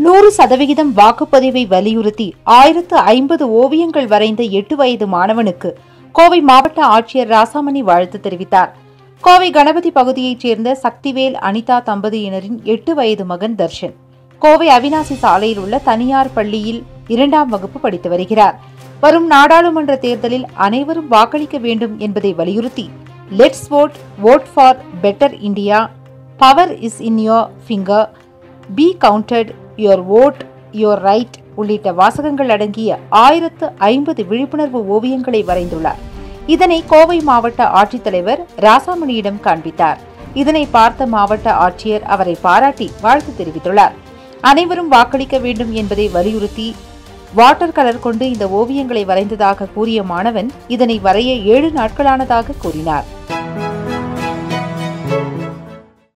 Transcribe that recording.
100% வாக்குப்பதிவை வலியுறுத்தி 1050 ஓவியங்கள் வரைந்த 8 வயது மாணவனுக்கு கோவை மாவட்ட ஆட்சியர் ராசாமணி வாழ்த்து தெரிவித்தார். கோவை கணபதி பகுதியைச் சேர்ந்த சக்திவேல் அனிதா தம்பதியினரின் 8 வயது மகன் தர்ஷன் கோவை அவினாசி சாலையில் உள்ள தனியார் பள்ளியில் 2ஆம் வகுப்பு படித்து வருகிறார். வரும் நாடாளுமன்ற தேர்தலில் அனைவரும் வாக்களிக்க வேண்டும் என்பதை வலியுறுத்தி let's vote, vote for better India, power is in your finger, be counted, your vote your right உள்ளிட்ட வாசகங்கள் அடங்கிய 1050 விழிப்புணர்வு ஓவியங்களை வரைந்துள்ளார். இதனை கோவை மாவட்ட ஆட்சித்தலைவர் ராசாமணியிடம் காண்பித்தார். இதனை பார்த்த மாவட்ட ஆட்சியர் அவரை பாராட்டி வாழ்த்து தெரிவித்துள்ளார். அனைவரும் வாக்களிக்க வேண்டும் என்பதை வலியுறுத்தி வாட்டர் கலர் கொண்டு இந்த ஓவியங்களை வரைந்ததாக கூறிய மாணவன் இதனை வரைய 7 நாட்களானதாக கூறினார்.